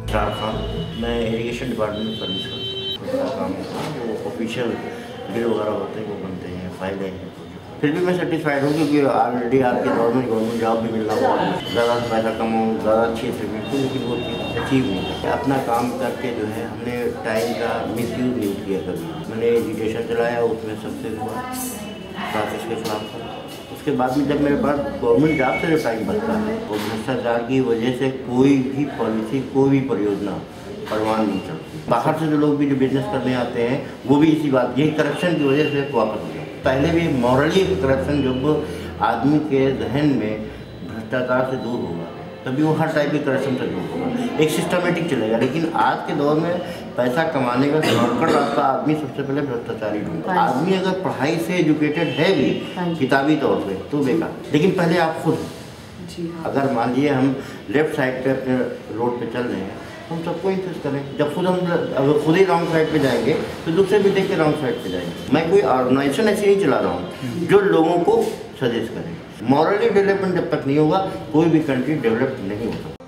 खान, मैं irrigation department में service करता हूँ। काम जो ऑफिशियल बिल वगैरह होते हैं वो बनते हैं, फाइलें हैं। फिर भी मैं सेटिस्फाइड हूँ क्योंकि ऑलरेडी आज के दौर में गवर्नमेंट जॉब भी मिलना बहुत ज़्यादा पैसा कमाऊँ, ज़्यादा अच्छी से बिल्कुल, लेकिन वो चीज़ अचीव नहीं है। अपना काम करके जो है हमने टाइम का मिसयूज़ नहीं किया कभी। मैंने एजुकेशन चलाया, उसमें सक्सेस हुआ ट्रैफिक के खिलाफ। उसके बाद में जब मेरे पास गवर्नमेंट जॉब से जो टाइम बचता है और भ्रष्टाचार की वजह से कोई भी पॉलिसी, कोई भी परियोजना परवान नहीं चलती। बाहर से जो लोग भी जो बिजनेस करने आते हैं वो भी इसी बात, यही करप्शन की वजह से वापस हो जाए। पहले भी मॉरली करप्शन जब आदमी के जहन में भ्रष्टाचार से दूर होगा तभी वो हर टाइप के करप्शन से दूर होगा, एक सिस्टमेटिक चलेगा। लेकिन आज के दौर में पैसा कमाने का शॉर्टकट रास्ता आदमी सबसे पहले भ्रष्टाचारी ढूंढता। आदमी अगर पढ़ाई से एजुकेटेड है भी किताबी तौर पे तो बेकार, लेकिन पहले आप खुद, अगर मान लीजिए हम लेफ्ट साइड पे अपने रोड पे चल रहे हैं, हम सबको इंसिस्ट करें। जब अगर खुद ही रॉन्ग साइड पे जाएंगे तो दूसरे भी देख के रॉन्ग साइड पे जाएंगे। मैं कोई ऑर्गेनाइजेशन ऐसी नहीं चला रहा हूँ जो लोगों को सजेस्ट करें। मॉरली डेवलपमेंट जब तक नहीं होगा कोई भी कंट्री डेवलप नहीं होगा।